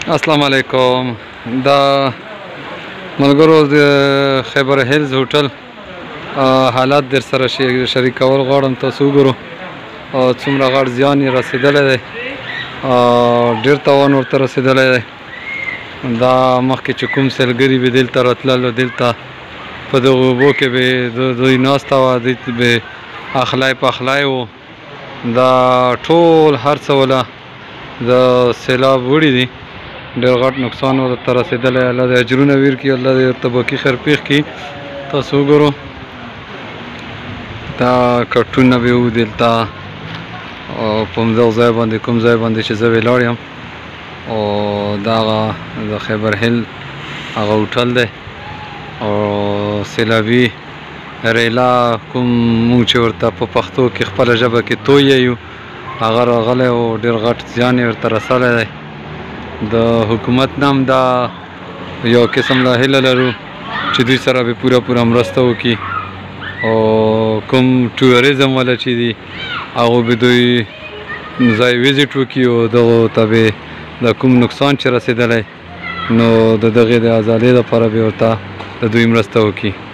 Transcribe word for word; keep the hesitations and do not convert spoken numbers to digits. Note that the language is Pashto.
السلام علیکم. دا ملګرو د خیبر هیلز هوټل حالات در سره شریکول غواړم. تاسو وګورو څومره غټ زیان یې رسېدلی دی، ډېر تاوان ورته رسېدلی دی. دا مخکې چې کوم سیلګري به دلته راتلل، دلته په دغو اوبو کې به دوی ناسته وه، دوی به اخلی پخلی و. دا ټول هر څه وله د سیلاب وړي دي، ډېر غټ نقصان ورته رسېدلی. الله دې اجرونه ویر کړي، الله دې ورته باقي خیر پېښ کړي. تاسو وګورو دا کټونه به وو دلته په همدغه ځای باندې، کوم ځای باندې چې زه ولاړ یم. او دا هغه د خیبر هیل هغه هوټل دی او سیلابي ریلا کوم مونږ چې ورته په پښتو کې خپله ژبه کې توی یو، هغه راغلی او ډېر غټ زیان یې ورته رسولی دی. د حکومت نه هم دا یو قسم لا هیله لرو چې دوی سره به پوره پوره مرسته وکړي، او کوم ټوریزم والا چې دي هغو به دوی ځای ویزټ وکړي او دغو ته به د کوم نقصان چې رسېدلی نو د دغې د ازادۍ لپاره به ورته د دوی مرسته وکړي.